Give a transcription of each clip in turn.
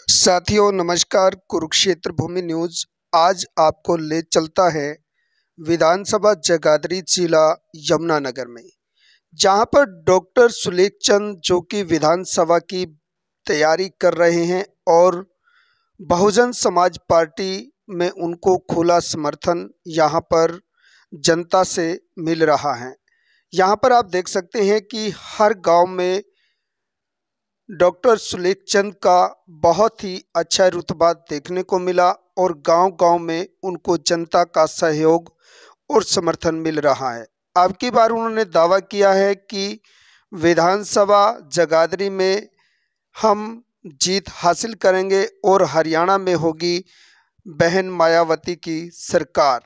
साथियों नमस्कार। कुरुक्षेत्र भूमि न्यूज आज आपको ले चलता है विधानसभा जगाधरी जिला यमुनानगर में, जहां पर डॉक्टर सुलेख चंद जो कि विधानसभा की तैयारी कर रहे हैं और बहुजन समाज पार्टी में उनको खुला समर्थन यहां पर जनता से मिल रहा है। यहां पर आप देख सकते हैं कि हर गांव में डॉक्टर सुलेख चंद का बहुत ही अच्छा रुतबा देखने को मिला और गांव-गांव में उनको जनता का सहयोग और समर्थन मिल रहा है। अब की बार उन्होंने दावा किया है कि विधानसभा जगाधरी में हम जीत हासिल करेंगे और हरियाणा में होगी बहन मायावती की सरकार।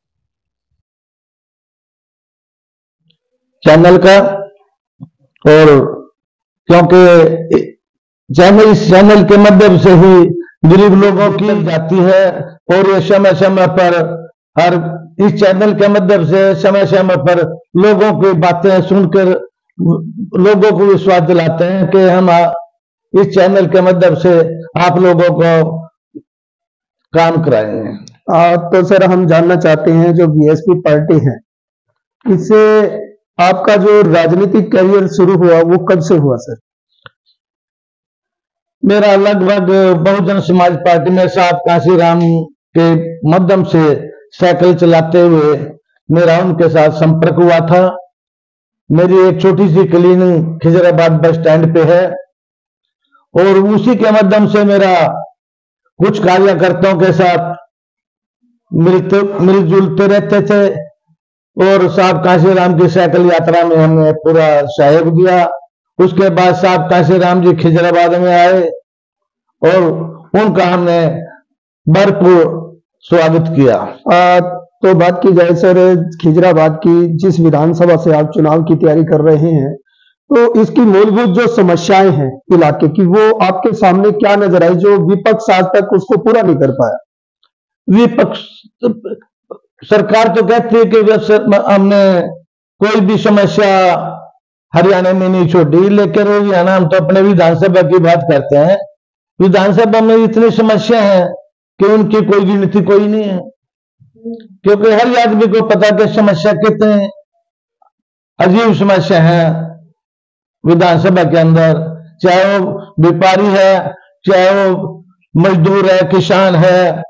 चैनल का और क्योंकि इस चैनल के माध्यम से ही गरीब लोगों की जाती है और ये समय समय पर हर इस चैनल के माध्यम से समय समय पर लोगों की बातें सुनकर लोगों को विश्वास दिलाते हैं कि हम इस चैनल के माध्यम से आप लोगों को काम कराएंगे। तो सर हम जानना चाहते हैं जो बीएसपी पार्टी है, इससे आपका जो राजनीतिक करियर शुरू हुआ वो कब से हुआ सर? मेरा लगभग बहुजन समाज पार्टी में साहब काशीराम के माध्यम से साइकिल चलाते हुए मेरा उनके साथ संपर्क हुआ था। मेरी एक छोटी सी क्लिनिक खिजराबाद बस स्टैंड पे है और उसी के माध्यम से मेरा कुछ कार्यकर्ताओं के साथ मिलजुलते रहते थे और साहब काशीराम की साइकिल यात्रा में हमने पूरा सहयोग दिया। उसके बाद साहब काशीराम जी खिजराबाद में आए और उनका हमने भरपूर स्वागत किया। तो बात की जाए सर खिजराबाद की, जिस विधानसभा से आप चुनाव की तैयारी कर रहे हैं, तो इसकी मूलभूत जो समस्याएं हैं इलाके की वो आपके सामने क्या नजर आई जो विपक्ष आज तक उसको पूरा नहीं कर पाया? विपक्ष सरकार तो कहती है कि हमने कोई भी समस्या हरियाणा में नहीं छोड़ी, लेकिन हरियाणा हम तो अपने विधानसभा की बात करते हैं। विधानसभा में इतनी समस्या है कि उनकी कोई गिनती कोई नहीं है, क्योंकि हर आदमी को पता कि समस्या कितने अजीब समस्या है विधानसभा के अंदर, चाहे वो व्यापारी है, चाहे वो मजदूर है, किसान है,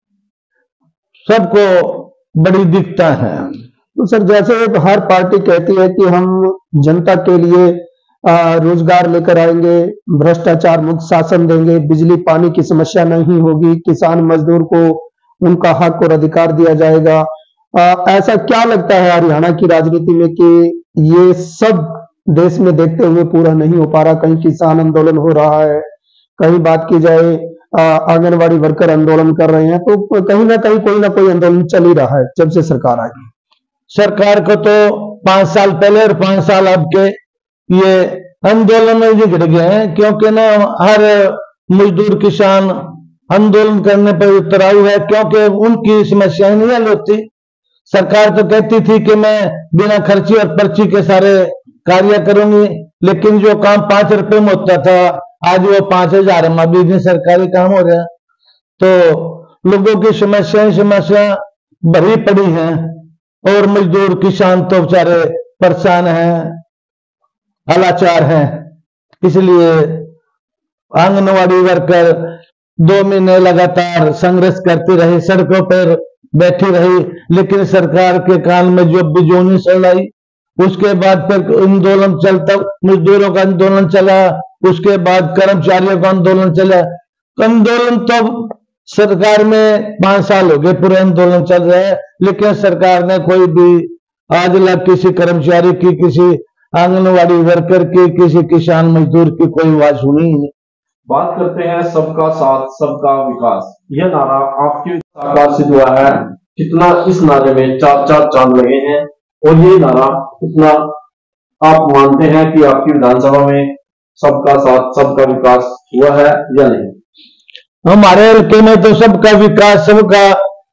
सबको बड़ी दिक्कत है। तो सर जैसे हर पार्टी कहती है कि हम जनता के लिए रोजगार लेकर आएंगे, भ्रष्टाचार मुक्त शासन देंगे, बिजली पानी की समस्या नहीं होगी, किसान मजदूर को उनका हक और अधिकार दिया जाएगा, ऐसा क्या लगता है हरियाणा की राजनीति में कि ये सब देश में देखते हुए पूरा नहीं हो पा रहा? कहीं किसान आंदोलन हो रहा है, कहीं बात की जाए आंगनबाड़ी वर्कर आंदोलन कर रहे हैं, तो कहीं ना कहीं कोई ना कोई आंदोलन चल ही रहा है जब से सरकार आई। सरकार को तो 5 साल पहले और 5 साल अब के ये आंदोलन में बिगड़ गए हैं, क्योंकि ना हर मजदूर किसान आंदोलन करने पर उतराऊ है, क्योंकि उनकी समस्याएं नहीं हल होती। सरकार तो कहती थी कि मैं बिना खर्ची और पर्ची के सारे कार्य करूंगी, लेकिन जो काम 5 रुपए में होता था आज वो 5000 में भी सरकारी काम हो रहा है। तो लोगों की समस्या भरी पड़ी हैं और मजदूर किसान तो बेचारे परेशान हैं, हलाचार हैं। इसलिए आंगनवाड़ी वर्कर 2 महीने लगातार संघर्ष करती रही, सड़कों पर बैठी रही, लेकिन सरकार के कान में जो बिजोनी चलाई। उसके बाद फिर आंदोलन चलता, मजदूरों का आंदोलन चला, उसके बाद कर्मचारियों का आंदोलन चला। आंदोलन तो सरकार में 5 साल हो गए पूरे आंदोलन चल रहा है, लेकिन सरकार ने कोई भी आज तक किसी कर्मचारी की, किसी आंगनवाड़ी वर्कर की, किसी किसान मजदूर की कोई आवाज सुनी ही नहीं। बात करते हैं सबका साथ सबका विकास, यह नारा आपकी साकार सिद्ध हुआ है। कितना इस नारे में 4 चांद लगे हैं और ये नारा कितना आप मानते हैं कि आपकी विधानसभा में सबका साथ सबका विकास हुआ है या नहीं? हमारे हल्के में तो सबका विकास, सबका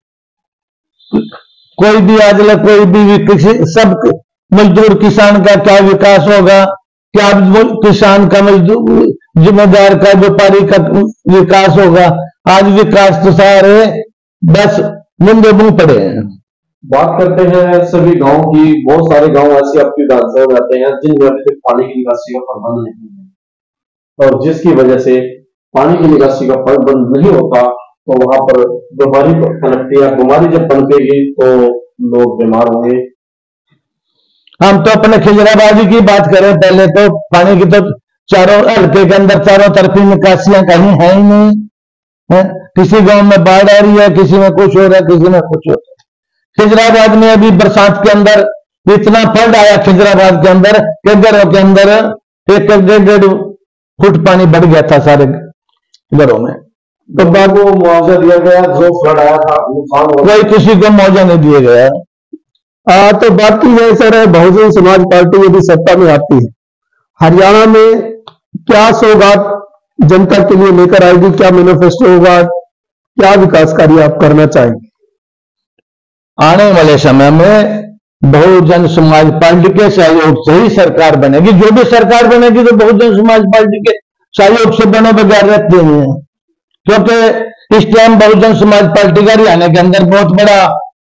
कोई भी आज तक कोई भी किसी सब मजदूर किसान का क्या विकास होगा? क्या वो किसान का, मजदूर, जिम्मेदार का, व्यापारी का विकास होगा? आज विकास तो सारे बस मुंडे मुंह पड़े हैं। बात करते हैं सभी गांव की। बहुत सारे गांव ऐसे आपकी विधानसभा में आते हैं जिनमें अभी तक पानी की निकासी का प्रबंध नहीं है, और जिसकी वजह से पानी की निकासी का प्रबंध नहीं होता तो वहां पर बीमारी पनपती है। बीमारी जब पनपेगी तो लोग बीमार होंगे। हम तो अपने खिजराबादी की बात करें, पहले तो पानी की तो चारों हल्के के अंदर चारों तरफ निकासियां कहीं है ही नहीं है। किसी गांव में बाढ़ आ रही है, किसी में कुछ हो रहा है, किसी में कुछ हो रहा है। खिजराबाद में अभी बरसात के अंदर इतना फ्लड आया खिजराबाद के अंदर कि घरों के अंदर 1-1.5 फुट पानी बढ़ गया था सारे घरों में। तो बाद वो मुआवजा दिया गया जो फ्लड आया था, नुकसान कोई किसी को मुआवजा नहीं दिया गया। तो बात की जाए सर, बहुजन समाज पार्टी यदि सत्ता में आती है, हरियाणा में क्या सौगात जनता के लिए लेकर आएगी? क्या मैनिफेस्टो होगा? क्या विकास कार्य आप करना चाहेंगे? आने वाले समय में बहुजन समाज पार्टी के सहयोग से ही सरकार बनेगी। जो भी सरकार बनेगी तो बहुजन समाज पार्टी के सहयोग से बने बगैर रहते हैं, क्योंकि इस टाइम बहुजन समाज पार्टी का हरियाणा के अंदर बहुत बड़ा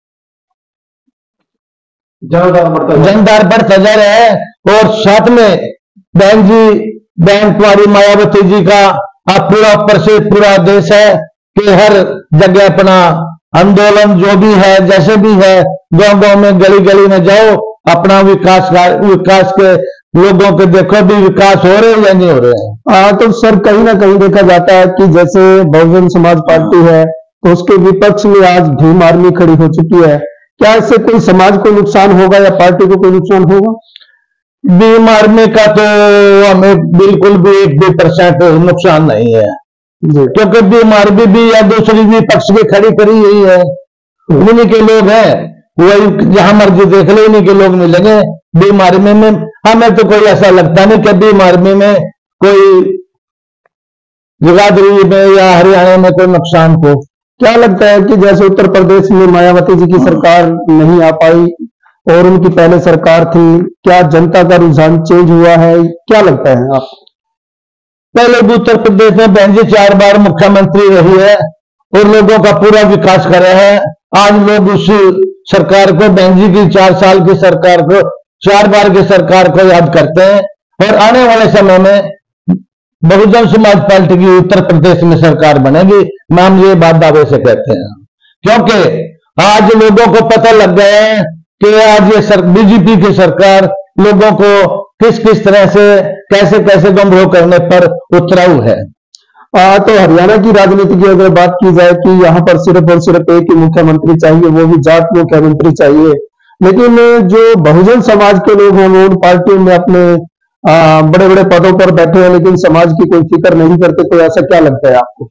जनदार बढ़ता जा रहा है। और साथ में बहन कुमारी मायावती जी का आप पूरा ऊपर से पूरा देश है कि हर जगह अपना आंदोलन जो भी है, जैसे भी है, गांव गांव में, गली गली में जाओ, अपना विकास के लोगों के देखो भी विकास हो रहे हैं या नहीं हो रहे हैं। तो सर कहीं ना कहीं देखा जाता है कि जैसे बहुजन समाज पार्टी है तो उसके विपक्ष में आज भीम आर्मी खड़ी हो चुकी है। क्या इससे कोई समाज को नुकसान होगा या पार्टी को कोई नुकसान होगा? भीम आर्मी का तो हमें बिल्कुल भी 1-2% नुकसान नहीं है, क्योंकि भीम आर्मी भी या दूसरी विपक्ष की खड़ी करी हुई है, उन्हीं के लोग हैं। वही जहां मर्जी देख ले, उन्हीं के लोग मिलेंगे। भीम आर्मी में हमें तो कोई ऐसा लगता नहीं कि भीम आर्मी में कोई जगाधरी में या हरियाणा में कोई नुकसान हो। क्या लगता है कि जैसे उत्तर प्रदेश में मायावती जी की सरकार नहीं आ पाई और उनकी पहले सरकार थी, क्या जनता का रुझान चेंज हुआ है? क्या लगता है आप? पहले भी उत्तर प्रदेश में बहन जी 4 बार मुख्यमंत्री रही है और लोगों का पूरा विकास करे है। आज लोग उस सरकार को, बहन जी की 4 साल की सरकार को, 4 बार की सरकार को याद करते हैं। और आने वाले समय में बहुजन समाज पार्टी की उत्तर प्रदेश में सरकार बनेगी, हम ये बात दावे से कहते हैं, क्योंकि आज लोगों को पता लग गया है कि आज ये बीजेपी की सरकार लोगों को किस किस तरह से, कैसे कैसे गुमराह करने पर उतराऊ है। तो हरियाणा की राजनीति की अगर बात की जाए कि यहाँ पर सिर्फ और सिर्फ एक ही मुख्यमंत्री चाहिए, वो भी जाट मुख्यमंत्री चाहिए, लेकिन जो बहुजन समाज के लोग हैं वो उन पार्टियों में अपने बड़े बड़े पदों पर बैठे हैं, लेकिन समाज की कोई फिक्र नहीं करते। तो ऐसा क्या लगता है आपको?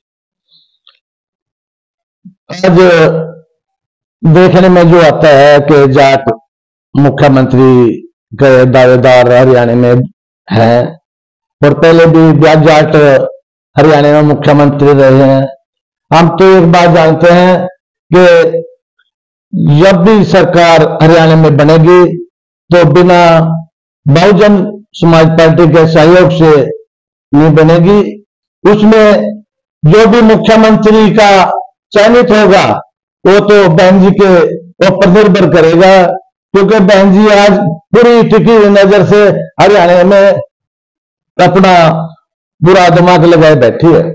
आज देखने में जो आता है कि जाट मुख्यमंत्री के दावेदार हरियाणा में हैं, और पहले भी जाट हरियाणा में मुख्यमंत्री रहे हैं। हम तो एक बात जानते हैं कि जब भी सरकार हरियाणा में बनेगी तो बिना बहुजन समाज पार्टी के सहयोग से नहीं बनेगी। उसमें जो भी मुख्यमंत्री का चयनित होगा वो तो बहन जी के ऊपर निर्भर करेगा, क्योंकि बहन जी आज पूरी टिकी हुई नजर से हरियाणा में अपना बुरा दिमाग लगाए बैठी है।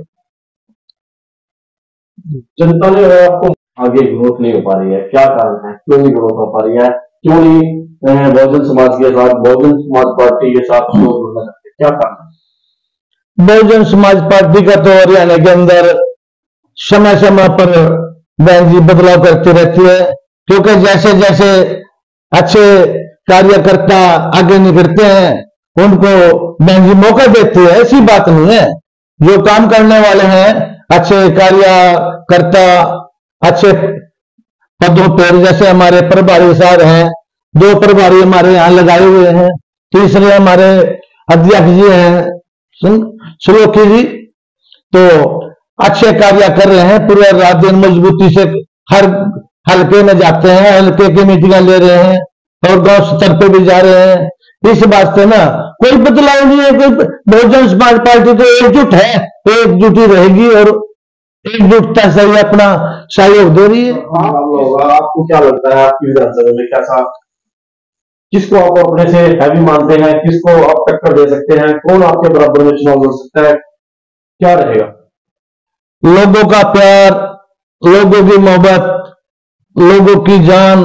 जनता ने आपको आगे ग्रोथ नहीं हो पा रही है, क्या कारण है? क्यों नहीं ग्रोथ हो पा रही है? क्यों नहीं बहुजन समाज के साथ, बहुजन समाज पार्टी के साथ जुड़ना चाहते, क्या कारण है? बहुजन समाज पार्टी का तो हरियाणा के अंदर समय समय पर बहन जी बदलाव करती रहती है, क्योंकि जैसे जैसे अच्छे कार्यकर्ता आगे निकलते हैं उनको बहन जी मौका देती है। ऐसी बात नहीं है, जो काम करने वाले हैं, अच्छे कार्यकर्ता, अच्छे पदों पर, जैसे हमारे प्रभारी साहब हैं, 2 प्रभारी हमारे यहाँ लगाए हुए हैं, तीसरे हमारे अध्यक्ष जी हैं श्लोकी जी, तो अच्छे कार्य कर रहे हैं। पूरे रात दिन मजबूती से हर हल्के में जाते हैं, हल्के की मीटिंगें ले रहे हैं और गांव स्तर पे भी जा रहे हैं। इस वास्ते ना कोई बदलाव नहीं है, कोई बहुजन समाज पार्टी तो एकजुट है, एकजुट ही रहेगी और एकजुटता से ही अपना सहयोग दे रही है। आपको क्या लगता है आपकी विधानसभा में कैसा, किसको आप अपने से हैवी मानते हैं, किसको आप टक्कर दे सकते हैं, कौन आपके बराबर में चुनाव लड़ सकता है, क्या रहेगा? लोगों का प्यार, लोगों की मोहब्बत, लोगों की जान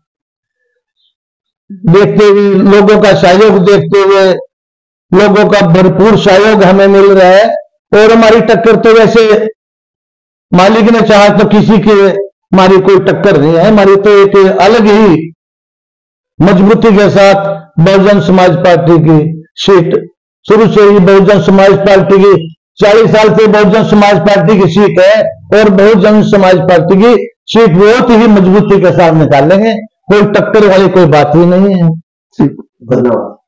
देखते हुए, लोगों का सहयोग देखते हुए, लोगों का भरपूर सहयोग हमें मिल रहा है। और हमारी टक्कर तो वैसे मालिक ने चाहा तो किसी के हमारी कोई टक्कर नहीं है, हमारी तो एक अलग ही मजबूती के साथ बहुजन समाज पार्टी की सीट, शुरू से ही बहुजन समाज पार्टी की 40 साल से बहुजन समाज पार्टी की सीट है और बहुजन समाज पार्टी की सीट बहुत ही मजबूती के साथ निकालेंगे, कोई टक्कर वाली कोई बात ही नहीं है। धन्यवाद।